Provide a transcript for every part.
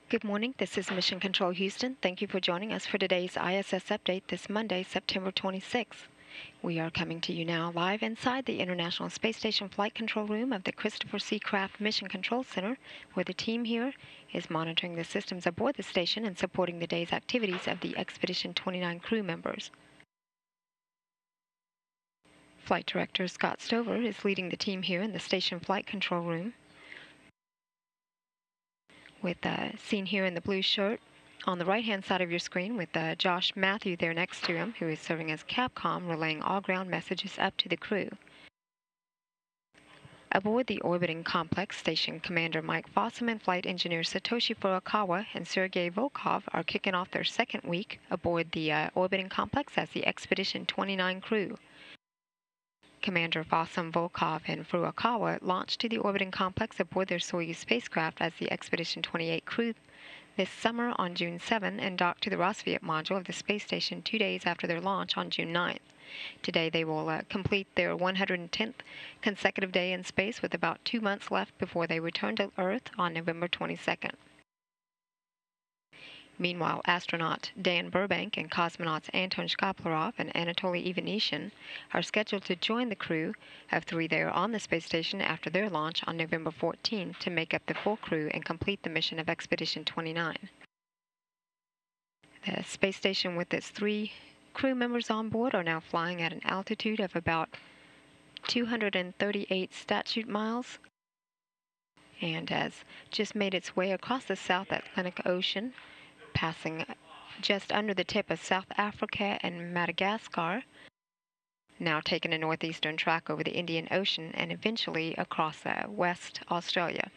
Good morning. This is Mission Control Houston. Thank you for joining us for today's ISS update this Monday, September 26th. We are coming to you now live inside the International Space Station Flight Control Room of the Christopher C. Kraft Mission Control Center, where the team here is monitoring the systems aboard the station and supporting the day's activities of the Expedition 29 crew members. Flight Director Scott Stover is leading the team here in the station flight control room, with seen here in the blue shirt on the right-hand side of your screen with Josh Matthew there next to him, who is serving as Capcom, relaying all ground messages up to the crew. Aboard the orbiting complex, Station Commander Mike Fossum and Flight Engineer Satoshi Furukawa and Sergei Volkov are kicking off their second week aboard the orbiting complex as the Expedition 29 crew. Commander Fossum, Volkov, and Furukawa launched to the orbiting complex aboard their Soyuz spacecraft as the Expedition 28 crew this summer on June 7 and docked to the Rossviet module of the space station 2 days after their launch on June 9th. Today they will complete their 110th consecutive day in space with about 2 months left before they return to Earth on November 22nd. Meanwhile, astronaut Dan Burbank and cosmonauts Anton Shkaplerov and Anatoly Ivanishin are scheduled to join the crew of 3 there on the space station after their launch on November 14 to make up the full crew and complete the mission of Expedition 29. The space station with its 3 crew members on board are now flying at an altitude of about 238 statute miles and has just made its way across the South Atlantic Ocean, passing just under the tip of South Africa and Madagascar, now taking a northeastern track over the Indian Ocean and eventually across West Australia.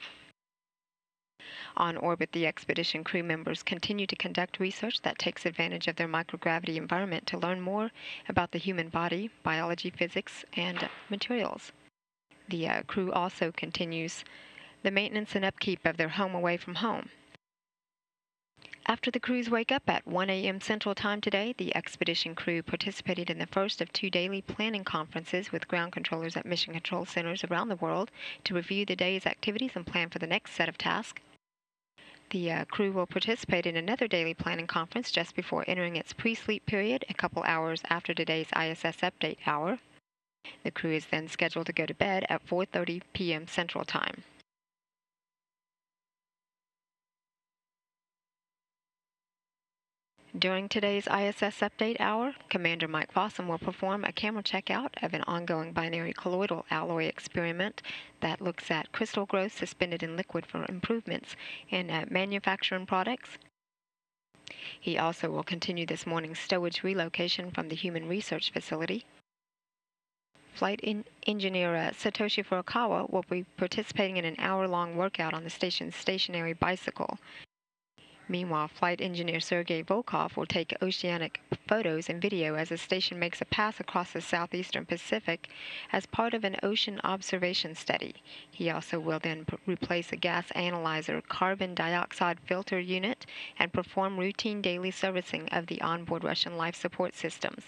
On orbit, the expedition crew members continue to conduct research that takes advantage of their microgravity environment to learn more about the human body, biology, physics, and materials. The crew also continues the maintenance and upkeep of their home away from home. After the crews wake up at 1 a.m. Central Time today, the expedition crew participated in the first of 2 daily planning conferences with ground controllers at mission control centers around the world to review the day's activities and plan for the next set of tasks. The crew will participate in another daily planning conference just before entering its pre-sleep period a couple hours after today's ISS update hour. The crew is then scheduled to go to bed at 4:30 p.m. Central Time. During today's ISS update hour, Commander Mike Fossum will perform a camera checkout of an ongoing binary colloidal alloy experiment that looks at crystal growth suspended in liquid for improvements in manufacturing products. He also will continue this morning's stowage relocation from the Human Research Facility. Flight engineer Satoshi Furukawa will be participating in an hour-long workout on the station's stationary bicycle. Meanwhile, flight engineer Sergei Volkov will take oceanic photos and video as the station makes a pass across the southeastern Pacific as part of an ocean observation study. He also will then replace a gas analyzer carbon dioxide filter unit and perform routine daily servicing of the onboard Russian life support systems.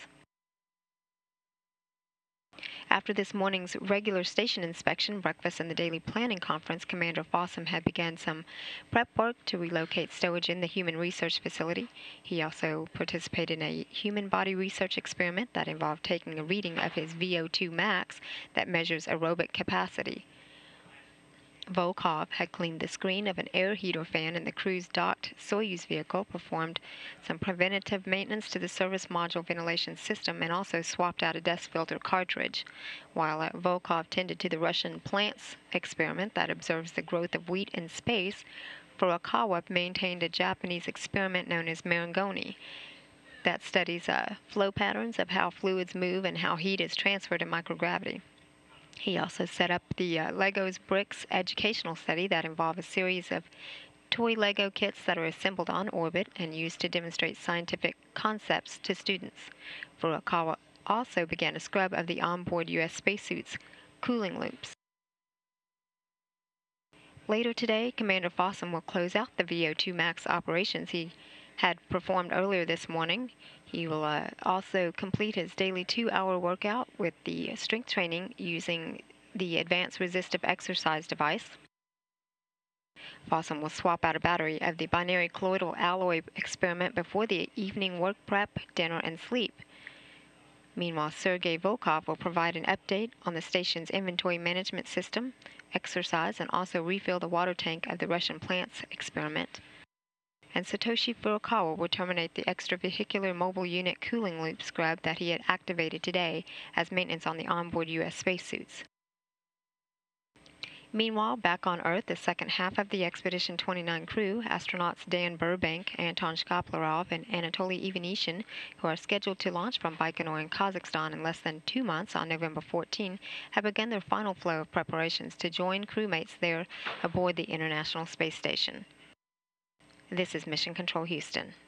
After this morning's regular station inspection, breakfast, and the daily planning conference, Commander Fossum had begun some prep work to relocate stowage in the Human Research Facility. He also participated in a human body research experiment that involved taking a reading of his VO2 max that measures aerobic capacity. Volkov had cleaned the screen of an air heater fan in the crew's docked Soyuz vehicle, performed some preventative maintenance to the service module ventilation system, and also swapped out a dust filter cartridge, while Volkov tended to the Russian plants experiment that observes the growth of wheat in space. Furukawa maintained a Japanese experiment known as Marangoni that studies flow patterns of how fluids move and how heat is transferred in microgravity. He also set up the Legos Bricks educational study that involved a series of toy Lego kits that are assembled on orbit and used to demonstrate scientific concepts to students. Furukawa also began a scrub of the onboard U.S. spacesuit's cooling loops. Later today, Commander Fossum will close out the VO2 max operations he had performed earlier this morning. He will also complete his daily 2-hour workout with the strength training using the Advanced Resistive Exercise device. Fossum will swap out a battery of the binary colloidal alloy experiment before the evening work prep, dinner, and sleep. Meanwhile, Sergei Volkov will provide an update on the station's inventory management system, exercise, and also refill the water tank of the Russian plant's experiment. And Satoshi Furukawa will terminate the extravehicular mobile unit cooling loop scrub that he had activated today as maintenance on the onboard U.S. spacesuits. Meanwhile, back on Earth, the second half of the Expedition 29 crew, astronauts Dan Burbank, Anton Shkaplerov, and Anatoly Ivanishin, who are scheduled to launch from Baikonur in Kazakhstan in less than 2 months on November 14, have begun their final flow of preparations to join crewmates there aboard the International Space Station. This is Mission Control Houston.